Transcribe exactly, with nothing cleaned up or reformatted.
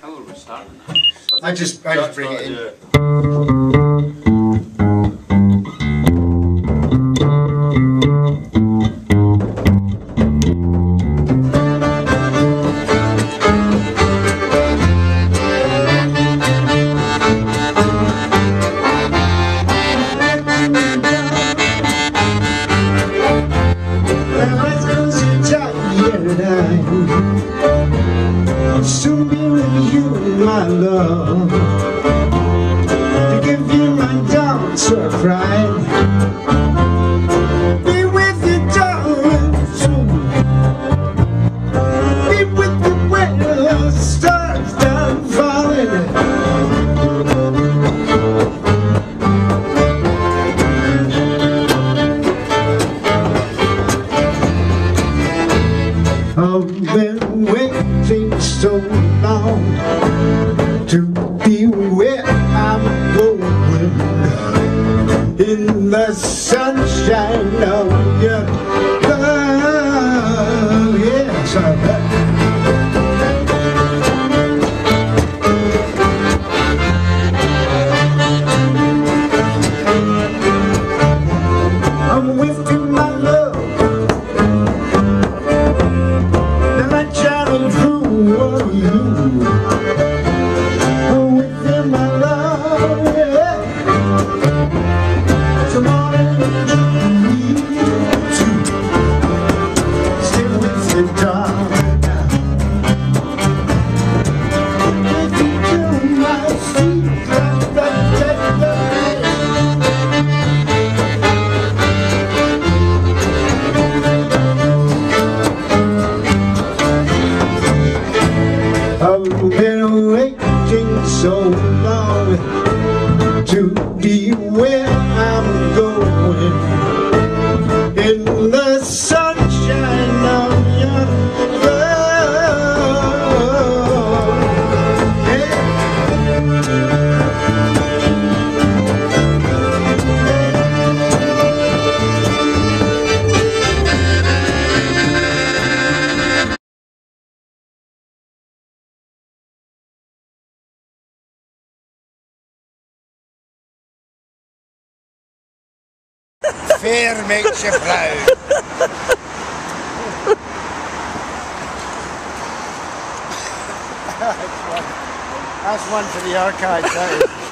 How are we starting? I just, I just bring it in. To be with you, my love, to give you my daughter pride, be with you, darling, too, be with you when the stars start falling. I've been waiting so long to be where I'm going, in the sunshine of your love. Yes, I bet. I'm with you, my love. I've been waiting so long to be where I'm going, in the sunshine of your love. Yeah. Fair makes you proud. That's one for the archives, that is.